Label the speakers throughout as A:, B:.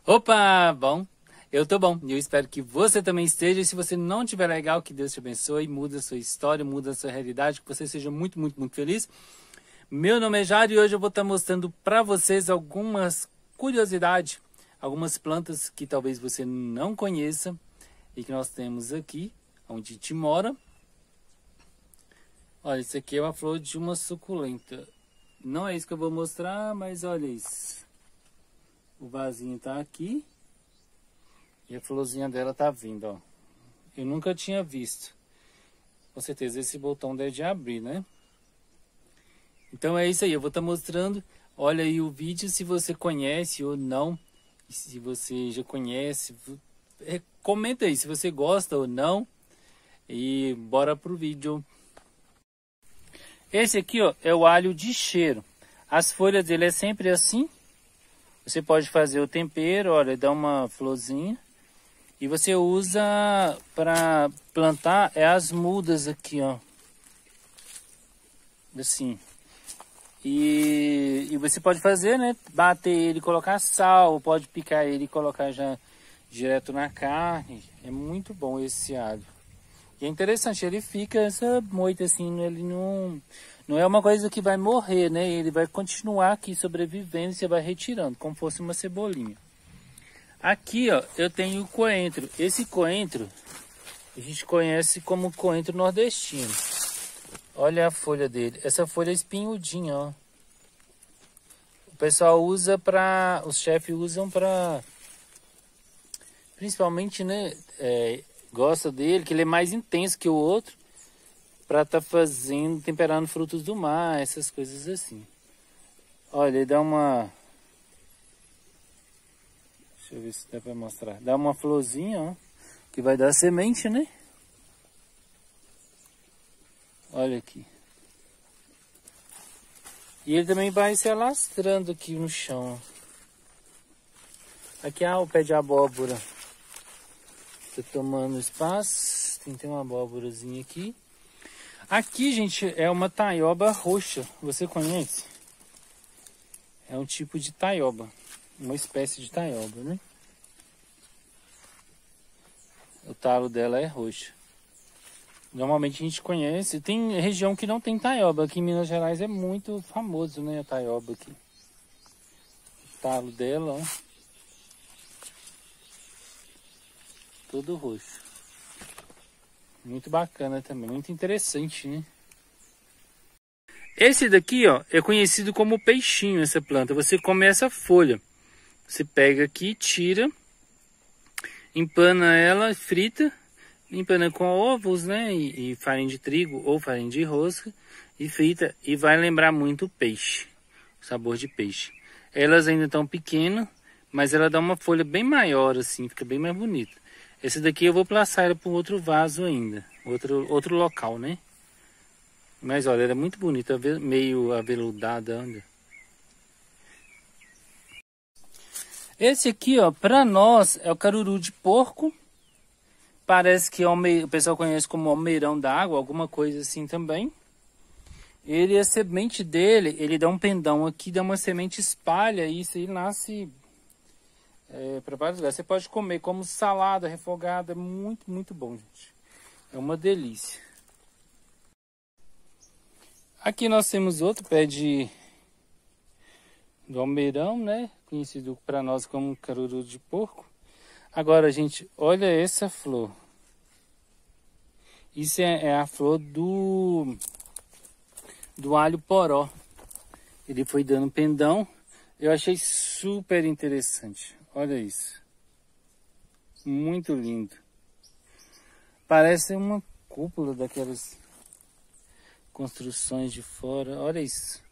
A: Opa, bom, eu tô bom e eu espero que você também esteja. E se você não estiver legal, que Deus te abençoe, muda a sua história, muda a sua realidade, que você seja muito, muito, muito feliz. Meu nome é Jário e hoje eu vou estar mostrando para vocês algumas curiosidades, algumas plantas que talvez você não conheça e que nós temos aqui, onde a gente mora. Olha, isso aqui é uma flor de uma suculenta. Não é isso que eu vou mostrar, mas olha isso. O vasinho tá aqui. E a florzinha dela tá vindo, ó. Eu nunca tinha visto. Com certeza esse botão deve abrir, né? Então é isso aí, eu vou estar mostrando. Olha aí o vídeo se você conhece ou não. E se você já conhece, comenta aí se você gosta ou não. E bora pro vídeo. Esse aqui, ó, é o alho de cheiro. As folhas dele é sempre assim. Você pode fazer o tempero, olha, dá uma florzinha. E você usa para plantar as mudas aqui, ó. Assim. E você pode fazer, né? Bater ele, colocar sal, pode picar ele e colocar já direto na carne. É muito bom esse alho. E é interessante, ele fica essa moita assim, ele não é uma coisa que vai morrer, né? Ele vai continuar aqui sobrevivendo e você vai retirando, como fosse uma cebolinha. Aqui, ó, eu tenho o coentro. Esse coentro, a gente conhece como coentro nordestino. Olha a folha dele. Essa folha é espinhudinha, ó. O pessoal usa para... Os chefes usam para... Principalmente, né? Gosta dele, que ele é mais intenso que o outro. Para tá fazendo, temperando frutos do mar, essas coisas assim. Olha, ele dá uma... Deixa eu ver se dá para mostrar. Dá uma florzinha, ó. Que vai dar semente, né? Olha aqui. E ele também vai se alastrando aqui no chão, ó. Aqui o pé de abóbora. Tá tomando espaço. Tem uma abóborazinha aqui. Aqui, gente, é uma taioba roxa. Você conhece? É um tipo de taioba. Uma espécie de taioba, né? O talo dela é roxo. Normalmente a gente conhece. Tem região que não tem taioba. Aqui em Minas Gerais é muito famoso, né? A taioba aqui. O talo dela, ó. Todo roxo. Muito bacana também. Muito interessante, né? Esse daqui, ó, é conhecido como peixinho, essa planta. Você come essa folha. Você pega aqui, tira, empana ela, frita, empana com ovos, né? E farinha de trigo ou farinha de rosca. E frita. E vai lembrar muito o peixe. O sabor de peixe. Elas ainda estão pequenas, mas ela dá uma folha bem maior, assim. Fica bem mais bonita. Esse daqui eu vou plaçar ela para um outro vaso ainda. Outro local, né? Mas olha, ela é muito bonita. Meio aveludada ainda. Esse aqui, ó, para nós é o caruru de porco. Parece que o pessoal conhece como almeirão d'água, alguma coisa assim também. Ele, a semente dele, ele dá um pendão aqui, dá uma semente espalha e isso aí nasce para vários lugares. Você pode comer como salada, refogada, muito, muito bom, gente. É uma delícia. Aqui nós temos outro pé do almeirão, né? Conhecido para nós como caruru de porco. Agora, gente, olha essa flor. Isso é a flor do alho poró. Ele foi dando pendão. Eu achei super interessante. Olha isso. Muito lindo. Parece uma cúpula daquelas construções de fora. Olha isso.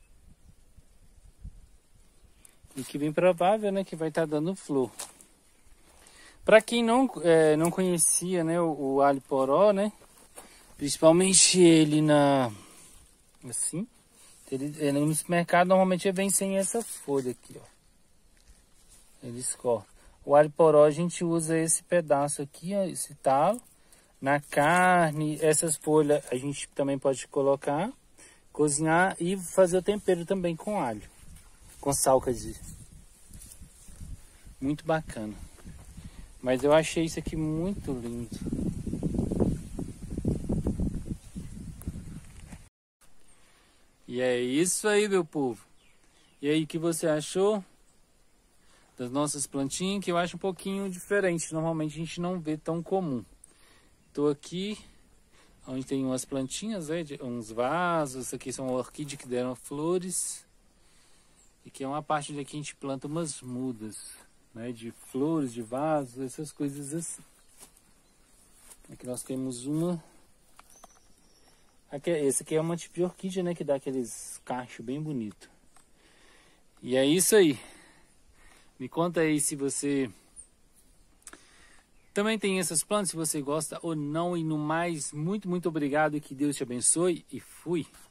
A: E que bem provável, né, que vai estar dando flor. Para quem não conhecia, né, o alho poró, né, principalmente ele assim, no mercado normalmente ele vem sem essa folha aqui, ó. Eles cortam. O alho poró a gente usa esse pedaço aqui, ó, esse talo, na carne. Essas folhas a gente também pode colocar, cozinhar e fazer o tempero também com alho. Com sal, quer dizer. Muito bacana. Mas eu achei isso aqui muito lindo. E é isso aí, meu povo. E aí, o que você achou das nossas plantinhas? Que eu acho um pouquinho diferente. Normalmente a gente não vê tão comum. Tô aqui onde tem umas plantinhas, né, uns vasos. Isso aqui são orquídeas que deram flores. E aqui é uma parte onde aqui a gente planta umas mudas, né, de flores, de vasos, essas coisas assim. Aqui nós temos uma. Esse aqui é uma tipo de orquídea, né, que dá aqueles cachos bem bonitos. E é isso aí. Me conta aí se você também tem essas plantas, se você gosta ou não. E no mais, muito obrigado e que Deus te abençoe. E fui!